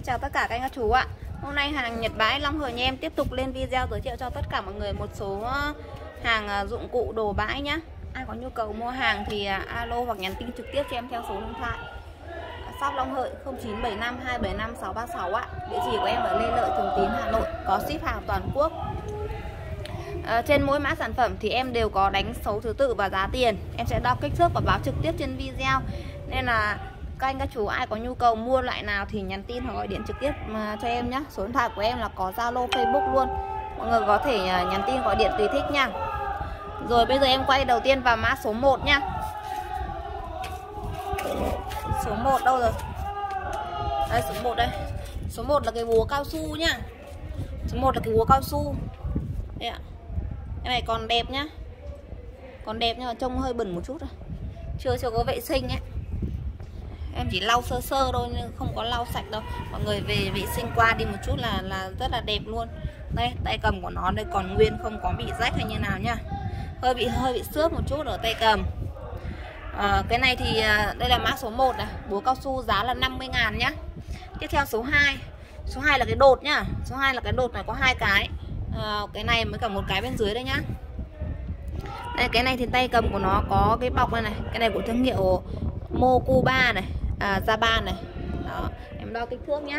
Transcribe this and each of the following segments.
chào tất cả các anh các chú ạ. Hôm nay hàng Nhật Bái Long Hời nhà em tiếp tục lên video giới thiệu cho tất cả mọi người một số hàng dụng cụ đồ bãi nhá. Ai có nhu cầu mua hàng thì alo hoặc nhắn tin trực tiếp cho em theo số điện thoại shop Long Hời 0975 275 636 ạ. Địa chỉ của em ở Lê Lợi, Thường Tín, Hà Nội, có ship hàng toàn quốc. Trên mỗi mã sản phẩm thì em đều có đánh số thứ tự và giá tiền. Em sẽ đo kích thước và báo trực tiếp trên video. Nên là các anh các chú ai có nhu cầu mua loại nào thì nhắn tin hoặc gọi điện trực tiếp cho em nhé. Số điện thoại của em là có Zalo, Facebook luôn. Mọi người có thể nhắn tin gọi điện tùy thích nha. Rồi bây giờ em quay đầu tiên vào mã số 1 nha. Số 1 đâu rồi? Đây số 1 đây. Số 1 là cái búa cao su nhá. Số 1 là cái búa cao su. Đây ạ. Cái này còn đẹp nhá. Còn đẹp nhưng mà trông hơi bẩn một chút thôi. Chưa có vệ sinh ấy. Em chỉ lau sơ sơ thôi nhưng không có lau sạch đâu. Mọi người về vệ sinh qua đi một chút là rất là đẹp luôn. Đây, tay cầm của nó đây còn nguyên, không có bị rách hay như nào nhá. Hơi bị xước một chút ở tay cầm. Cái này thì đây là mã số 1 này, búa cao su giá là 50.000 nhá. Tiếp theo số 2. Số 2 là cái đột nhá. Số 2 là cái đột này có 2 cái. Cái này mới cả một cái bên dưới đây nhá. Đây, cái này thì tay cầm của nó có cái bọc này này. Cái này của thương hiệu Mokuba này, Japan này. Đó, em đo kích thước nhá.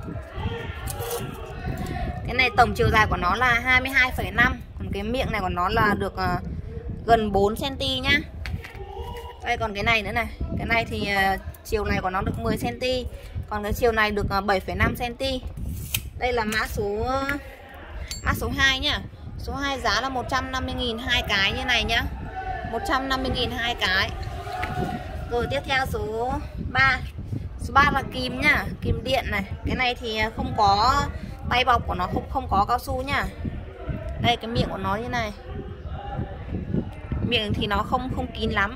Cái này tổng chiều dài của nó là 22,5. Còn cái miệng này của nó là được gần 4 cm nhá. Đây còn cái này nữa này. Cái này thì chiều này của nó được 10 cm. Còn cái chiều này được 7,5 cm. Đây là mã số 2 nhá. Số 2 giá là 150.000 hai cái như này nhá. 150.000 hai cái. Rồi tiếp theo số 3. Số 3 là kìm nhá, kìm điện này. Cái này thì không có tay bọc của nó, không có cao su nhá. Đây cái miệng của nó như này. Miệng thì nó không kín lắm.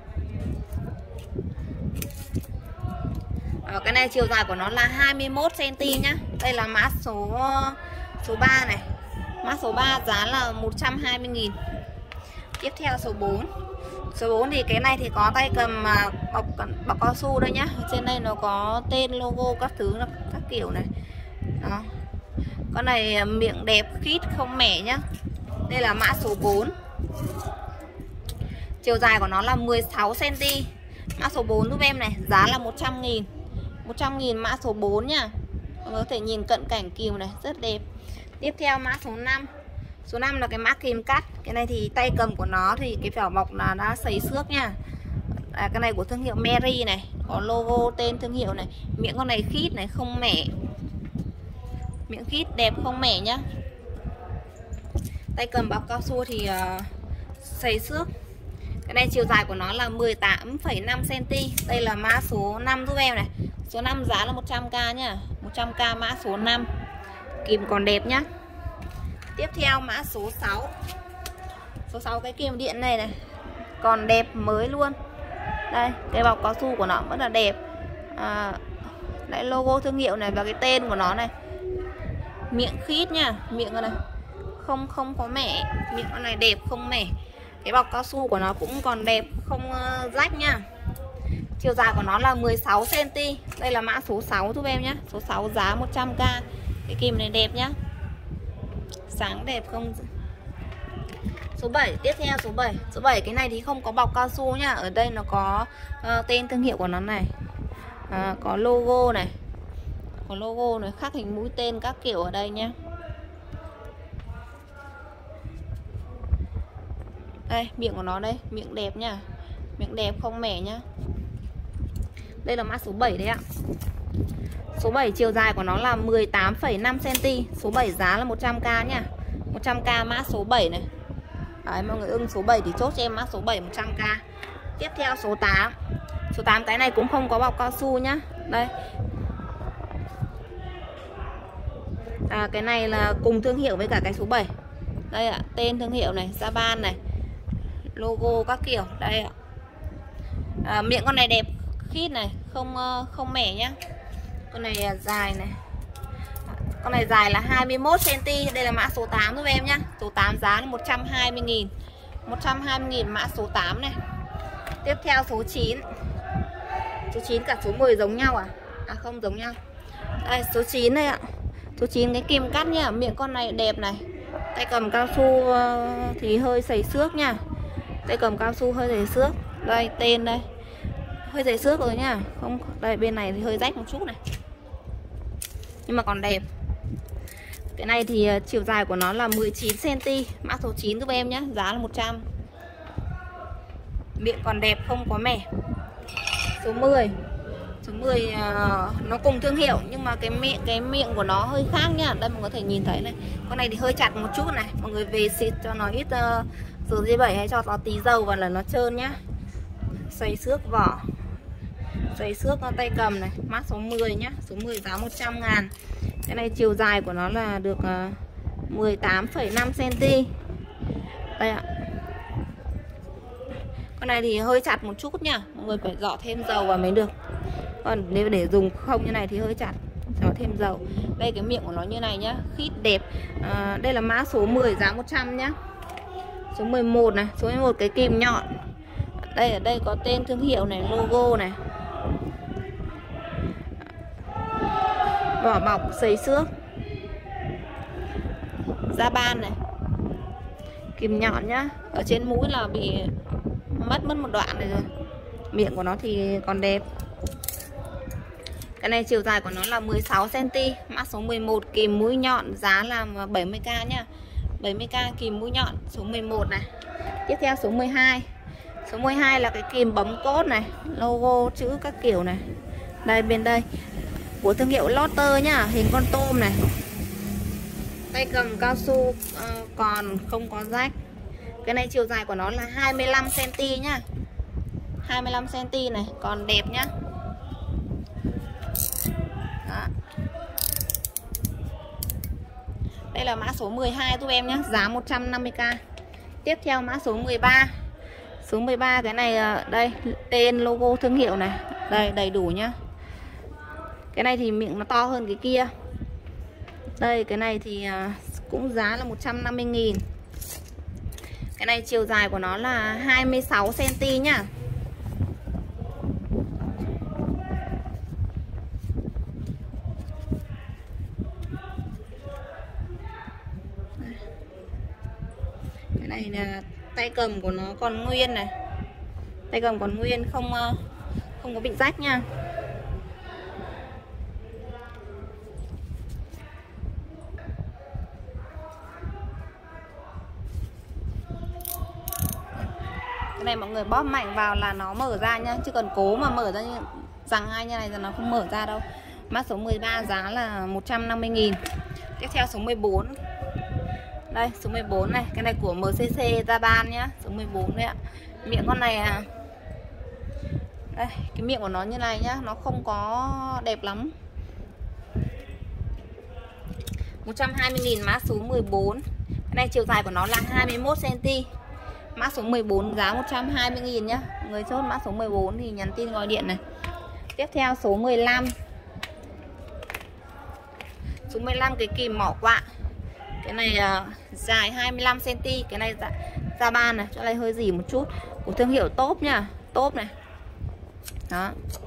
Cái này chiều dài của nó là 21 cm nhá. Đây là mã số 3 này. Mã số 3 giá là 120.000. Tiếp theo số 4. Số 4 thì cái này thì có tay cầm bọc cao su đây nhá. Trên đây nó có tên, logo các thứ, các kiểu này. Đó. Con này miệng đẹp, khít, không mẻ nhá. Đây là mã số 4. Chiều dài của nó là 16 cm. Mã số 4 giúp em này, giá là 100.000. 100.000 mã số 4 nhá. Mọi người có thể nhìn cận cảnh kìm này, rất đẹp. Tiếp theo mã số 5. Số 5 là cái mã kìm cắt. Cái này thì tay cầm của nó thì cái vỏ bọc là đã sấy xước nha. Cái này của thương hiệu Mary này, có logo tên thương hiệu này. Miệng con này khít này, không mẻ. Miệng khít đẹp không mẻ nhá. Tay cầm bọc cao su thì sấy xước. Cái này chiều dài của nó là 18,5 cm. Đây là mã số 5 giúp em này. Số 5 giá là 100k nhá. 100k mã số 5. Kìm còn đẹp nhá. Tiếp theo mã số 6. Số 6 cái kìm điện này này, còn đẹp mới luôn. Đây, cái bọc cao su của nó rất là đẹp. Đấy, logo thương hiệu này và cái tên của nó này. Miệng khít nha, miệng này không có mẻ, miệng con này đẹp không mẻ. Cái bọc cao su của nó cũng còn đẹp, không rách nha. Chiều dài của nó là 16 cm. Đây là mã số 6 giúp em nhé. Số 6 giá 100k. Cái kìm này đẹp nhá. Sáng đẹp không. Số 7, tiếp theo số 7. Số 7 cái này thì không có bọc cao su nhá. Ở đây nó có tên thương hiệu của nó này. Có logo này. Có logo này, khắc hình mũi tên các kiểu ở đây nhá. Đây, miệng của nó đây, miệng đẹp nhá. Miệng đẹp không mẻ nhá. Đây là mã số 7 đấy ạ. Số 7 chiều dài của nó là 18,5 cm. Số 7 giá là 100k nhá. 100k mã số 7 này. Đấy, mọi người ưng số 7 thì chốt cho em mã số 7 100k. Tiếp theo số 8. Số 8 cái này cũng không có bọc cao su nhá. Đây. Cái này là cùng thương hiệu với cả cái số 7. Đây ạ, tên thương hiệu này, Japan này. Logo các kiểu, đây ạ. Miệng con này đẹp, khít này, không mẻ nhá. Con này dài này. Con này dài là 21 cm. Đây là mã số 8 giúp em nhá. Số 8 giá là 120.000. 120.000 mã số 8 này. Tiếp theo số 9. Số 9 cả số 10 giống nhau à? À không giống nhau. Đây số 9 đây ạ. Số 9 cái kim cắt nhá. Miệng con này đẹp này. Tay cầm cao su thì hơi sầy xước nha. Tay cầm cao su hơi sầy xước. Đây tên đây. Hơi sầy xước rồi nhá. Không, đây bên này thì hơi rách một chút này. Nhưng mà còn đẹp. Cái này thì chiều dài của nó là 19 cm, mã số 9 giúp em nhé, giá là 100. Miệng còn đẹp không có mẻ. Số 10. Số 10 nó cùng thương hiệu nhưng mà cái miệng của nó hơi khác nha. Đây mọi người có thể nhìn thấy này. Con này thì hơi chặt một chút này. Mọi người về xịt cho nó ít dầu G7 hay cho nó tí dầu vào là nó trơn nhá. Xoay xước vỏ. Xoay xước tay cầm này, mã số 10 nhá. Số 10 giá 100.000. Cái này chiều dài của nó là được 18,5 cm. Đây ạ. Con này thì hơi chặt một chút nhá. Mọi người phải dọ thêm dầu vào mới được. Còn nếu để dùng không như này thì hơi chặt, dọ thêm dầu. Đây cái miệng của nó như này nhá, khít đẹp. Đây là mã số 10 giá 100 nhá. Số 11 này, số 11 cái kìm nhọn. Đây ở đây có tên thương hiệu này, logo này. Vỏ bọc sấy xước. Da ban này. Kìm nhọn nhá. Ở trên mũi là bị mất một đoạn này rồi. Miệng của nó thì còn đẹp. Cái này chiều dài của nó là 16 cm, mã số 11 kìm mũi nhọn, giá là 70k nhá. 70k kìm mũi nhọn, số 11 này. Tiếp theo số 12. Số 12 là cái kìm bấm cốt này, logo chữ các kiểu này. Đây bên đây của thương hiệu Lotter nhá, hình con tôm này. Tay cầm cao su còn không có rách. Cái này chiều dài của nó là 25 cm nhá. 25 cm này, còn đẹp nhá. Đó. Đây là mã số 12 giúp em nhé, giá 150k. Tiếp theo mã số 13. Số 13 cái này đây, tên logo thương hiệu này. Đây đầy đủ nhá. Cái này thì miệng nó to hơn cái kia. Đây cái này thì cũng giá là 150.000. Cái này chiều dài của nó là 26 cm nhá. Cái này là tay cầm của nó còn nguyên này. Tay cầm còn nguyên, không có bị rách nha. Cái này mọi người bóp mạnh vào là nó mở ra nhá, chứ còn cố mà mở ra như rằng hai như này là nó không mở ra đâu. Mã số 13 giá là 150.000. Tiếp theo số 14. Đây số 14 này, cái này của MCC da ban nhá, số 14 đấy ạ. Miệng con này đây, cái miệng của nó như này nhá, nó không có đẹp lắm. 120.000 mã số 14. Cái này chiều dài của nó là 21 cm. Mã số 14 giá 120.000 nhá. Người chốt mã số 14 thì nhắn tin gọi điện này. Tiếp theo số 15. Số 15 cái kìm mỏ quạ. Cái này dài 25 cm, cái này da ban này, chỗ này hơi dỉ một chút, của thương hiệu Top nhá, Top này. Đó.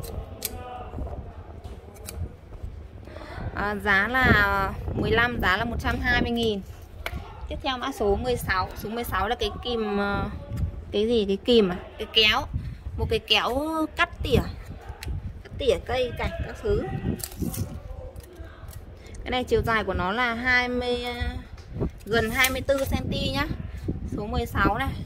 Giá là 15, giá là 120.000. Tiếp theo mã số 16. Số 16 là cái kìm cái gì, cái kìm cái kéo, một cái kéo cắt tỉa cây cảnh các thứ. Cái này chiều dài của nó là gần 24 cm nhá. Số 16 này.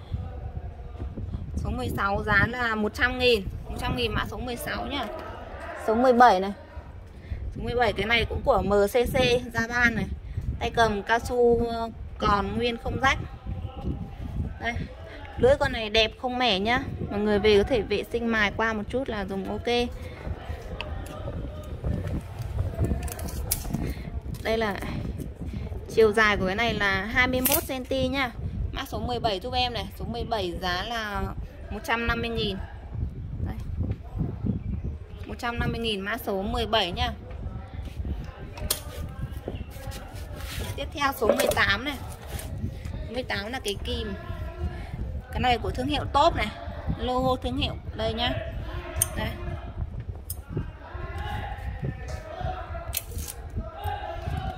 Số 16 giá là 100.000. 100.000 mã số 16 nhá. Số 17 này. Số 17 cái này cũng của MCC da ban này. Tay cầm cao su còn nguyên không rách. Đây. Lưỡi con này đẹp không mẻ nhá. Mọi người về có thể vệ sinh mài qua một chút là dùng ok. Đây là chiều dài của cái này là 21 cm nhá. Mã số 17 giúp em này. Số 17 giá là 150.000. 150.000 mã số 17 nhá. Tiếp theo số 18 này. 18 là cái kìm. Cái này của thương hiệu Top này. Logo thương hiệu đây nhá. Đây.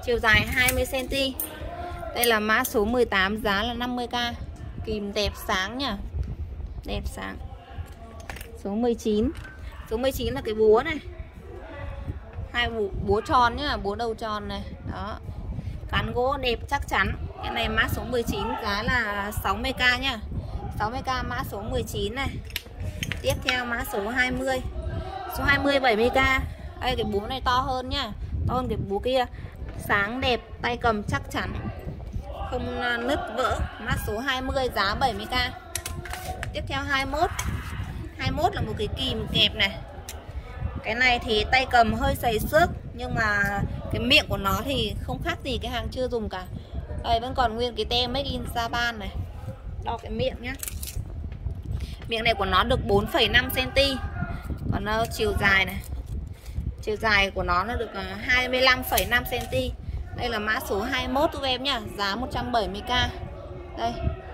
chiều dài 20 cm. Đây là mã số 18, giá là 50k. Kìm đẹp sáng nhá. Đẹp sáng. Số 19. Số 19 là cái búa này. Hai búa tròn nhá, búa đầu tròn này. Đó. Cán gỗ đẹp chắc chắn. Cái này mã số 19, giá là 60k nhá. 60k mã số 19 này. Tiếp theo mã số 20. Số 20 70k. Đây cái búa này to hơn nhá. To hơn cái búa kia. Sáng đẹp, tay cầm chắc chắn, không nứt vỡ. Mã số 20, giá 70k. Tiếp theo 21. 21 là một cái kìm kẹp này. Cái này thì tay cầm hơi sầy xước, nhưng mà cái miệng của nó thì không khác gì cái hàng chưa dùng cả. Đây vẫn còn nguyên cái tem Made in Japan này. Đo cái miệng nhá. Miệng này của nó được 4,5 cm. Còn chiều dài này, chiều dài của nó được 25,5 cm. Đây là mã số 21 giúp em nhá, giá 170k. Đây.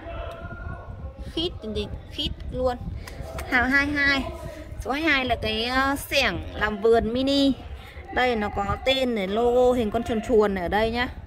Khít luôn. Hàng 22. Số 22 là cái xẻng làm vườn mini. Đây nó có tên này, logo hình con chuồn chuồn ở đây nhá.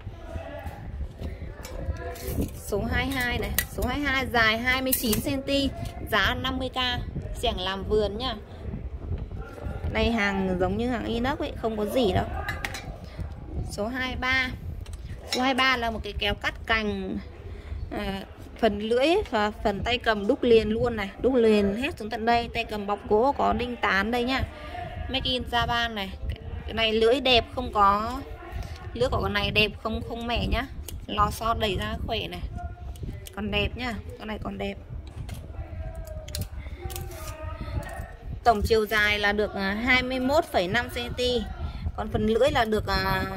Số 22 này, số 22 dài 29 cm, giá 50k, xẻng làm vườn nhá. Đây hàng giống như hàng inox ấy, không có gì đâu. Số 23. Số 23 là một cái kéo cắt cành, phần lưỡi và phần tay cầm đúc liền luôn này, đúc liền hết xuống tận đây. Tay cầm bọc gỗ có đinh tán đây nhá. Made in Japan này. Cái này lưỡi đẹp, không có lưỡi của con này đẹp, không mẻ nhá. Lò xo đẩy ra khỏe này. Còn đẹp nhá, con này còn đẹp. Tổng chiều dài là được 21,5 cm. Còn phần lưỡi là được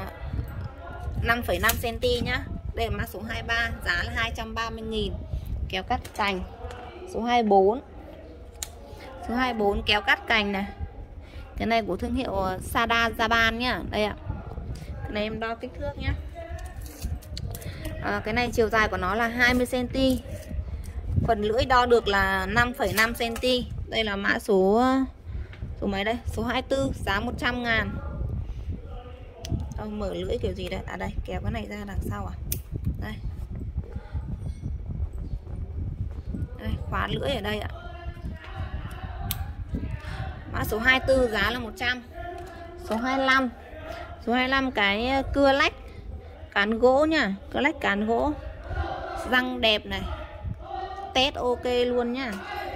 5,5 cm nhá. Đây là mã số 23, giá là 230.000. Kéo cắt cành. Số 24. Số 24 kéo cắt cành này. Cái này của thương hiệu Sada Japan nhá. Đây ạ. Cái này em đo kích thước nhá. Cái này chiều dài của nó là 20 cm. Phần lưỡi đo được là 5,5 cm. Đây là mã số mấy đây? Số 24, giá 100.000. Mở lưỡi kiểu gì đấy? À đây, kéo cái này ra đằng sau à? Đây. Đây, khóa lưỡi ở đây ạ. Mã số 24, giá là 100. Số 25. Số 25 cái cưa lách cán gỗ nhá, cưa lách cán gỗ. Răng đẹp này. Test ok luôn nhá.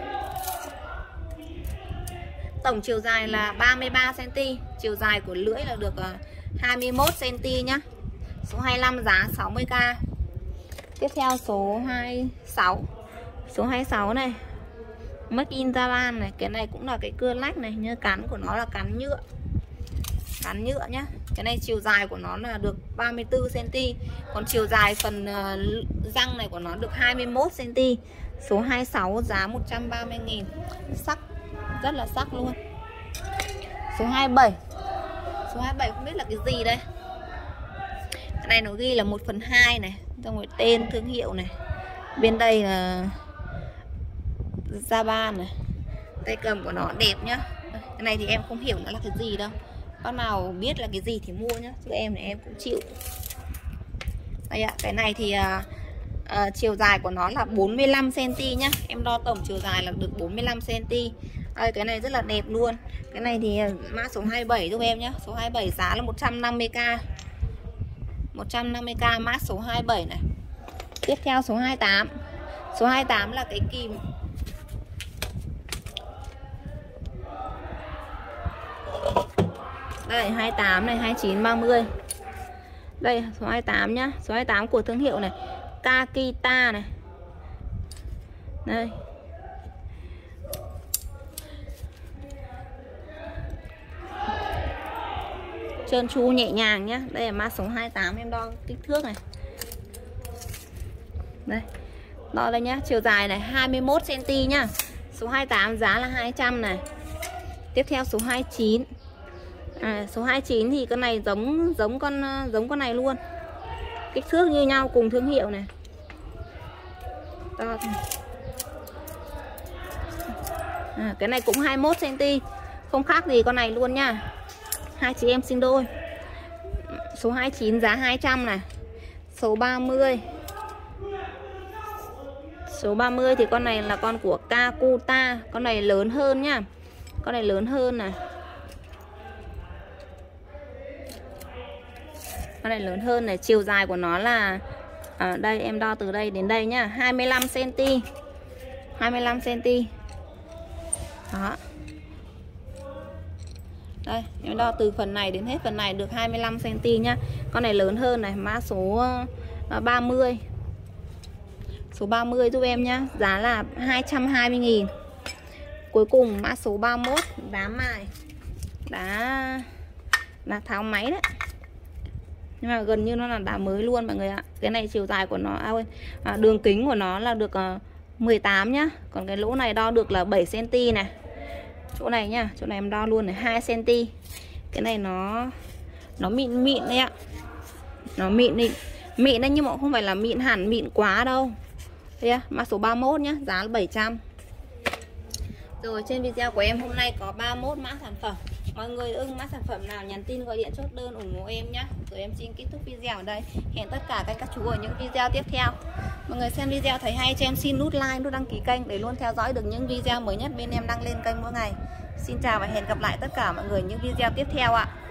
Tổng chiều dài là 33 cm. Chiều dài của lưỡi là được 21 cm nhá. Số 25 giá 60k. Tiếp theo số 26. Số 26 này, Made in Japan này. Cái này cũng là cái cưa lách này, như cán của nó là cán nhựa. Cán nhựa nhá. Cái này chiều dài của nó là được 34 cm. Còn chiều dài phần răng này của nó được 21 cm. Số 26 giá 130.000. Sắc, rất là sắc luôn. Số 27. Số 27 không biết là cái gì đây. Cái này nó ghi là 1/2 này. Xong rồi tên thương hiệu này. Bên đây là Japan này. Tay cầm của nó đẹp nhá. Cái này thì em không hiểu nó là cái gì đâu. Bác nào biết là cái gì thì mua nhá. Chứ em thì em cũng chịu. Đây ạ, cái này thì chiều dài của nó là 45 cm nhá. Em đo tổng chiều dài là được 45 cm. Đây, cái này rất là đẹp luôn. Cái này thì mã số 27 giúp em nhá. Số 27 giá là 150k. 150k mã số 27 này. Tiếp theo số 28. Số 28 là cái kìm. Đây 28 này, 29, 30. Đây số 28 nhá. Số 28 của thương hiệu này Kakita này. Đây. Trơn tru nhẹ nhàng nhá. Đây là mã số 28, em đo kích thước này. Đây. Đo đây nhá, chiều dài này 21 cm nhá. Số 28 giá là 200 này. Tiếp theo số 29. Số 29 thì con này giống con này luôn. Kích thước như nhau cùng thương hiệu này. Đo cái này cũng 21 cm. Không khác gì con này luôn nha. Hai chị em sinh đôi. Số 29 giá 200 này. Số 30. Số 30 thì con này là con của Kakuta. Con này lớn hơn nhá. Con này lớn hơn này. Con này lớn hơn này. Chiều dài của nó là đây em đo từ đây đến đây nhá, 25cm. 25cm. Đó. Đây, em đo từ phần này đến hết phần này được 25cm nhá. Con này lớn hơn này, mã số 30. Số 30 giúp em nhá, giá là 220.000. Cuối cùng mã số 31, đá mài. Đá tháo máy đấy. Nhưng mà gần như nó là đá mới luôn mọi người ạ. Cái này chiều dài của nó đường kính của nó là được 18 nhá. Còn cái lỗ này đo được là 7cm này. Chỗ này nhá, chỗ này em đo luôn này 2cm. Cái này nó mịn mịn đấy ạ. Nó mịn đấy nhưng mà không phải là mịn hẳn, mịn quá đâu. Đây mã số 31 nhá, giá là 700. Rồi trên video của em hôm nay có 31 mã sản phẩm. Mọi người ưng mã sản phẩm nào nhắn tin gọi điện chốt đơn ủng hộ em nhé. Rồi em xin kết thúc video ở đây. Hẹn tất cả các chú ở những video tiếp theo. Mọi người xem video thấy hay cho em xin nút like, nút đăng ký kênh để luôn theo dõi được những video mới nhất bên em đăng lên kênh mỗi ngày. Xin chào và hẹn gặp lại tất cả mọi người những video tiếp theo ạ.